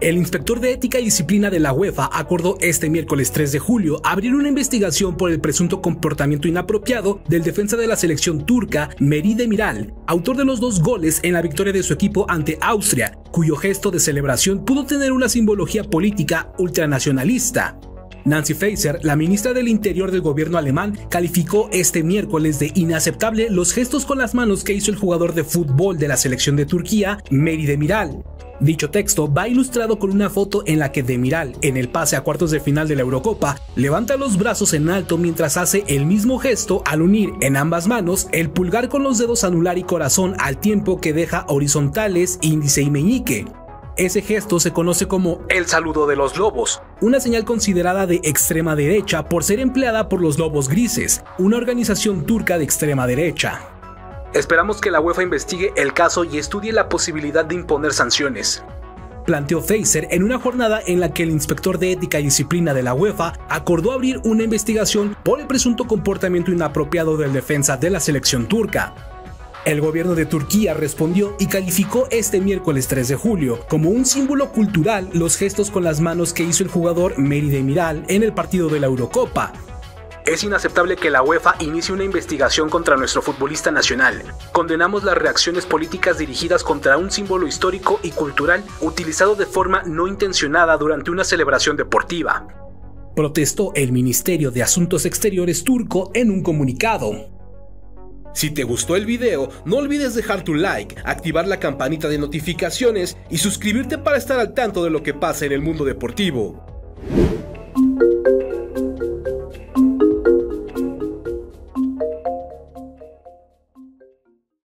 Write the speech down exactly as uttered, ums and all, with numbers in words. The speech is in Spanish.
El inspector de ética y disciplina de la UEFA acordó este miércoles tres de julio abrir una investigación por el presunto comportamiento inapropiado del defensa de la selección turca Merih Demiral, autor de los dos goles en la victoria de su equipo ante Austria, cuyo gesto de celebración pudo tener una simbología política ultranacionalista. Nancy Faeser, la ministra del Interior del gobierno alemán, calificó este miércoles de inaceptable los gestos con las manos que hizo el jugador de fútbol de la selección de Turquía, Merih Demiral. Dicho texto va ilustrado con una foto en la que Demiral, en el pase a cuartos de final de la Eurocopa, levanta los brazos en alto mientras hace el mismo gesto al unir en ambas manos el pulgar con los dedos anular y corazón al tiempo que deja horizontales índice y meñique. Ese gesto se conoce como el saludo de los lobos, una señal considerada de extrema derecha por ser empleada por los Lobos Grises, una organización turca de extrema derecha. Esperamos que la UEFA investigue el caso y estudie la posibilidad de imponer sanciones, planteó Faeser en una jornada en la que el inspector de ética y disciplina de la UEFA acordó abrir una investigación por el presunto comportamiento inapropiado del defensa de la selección turca. El gobierno de Turquía respondió y calificó este miércoles tres de julio como un símbolo cultural los gestos con las manos que hizo el jugador Merih Demiral en el partido de la Eurocopa. Es inaceptable que la UEFA inicie una investigación contra nuestro futbolista nacional. Condenamos las reacciones políticas dirigidas contra un símbolo histórico y cultural utilizado de forma no intencionada durante una celebración deportiva, protestó el Ministerio de Asuntos Exteriores turco en un comunicado. Si te gustó el video, no olvides dejar tu like, activar la campanita de notificaciones y suscribirte para estar al tanto de lo que pasa en el mundo deportivo.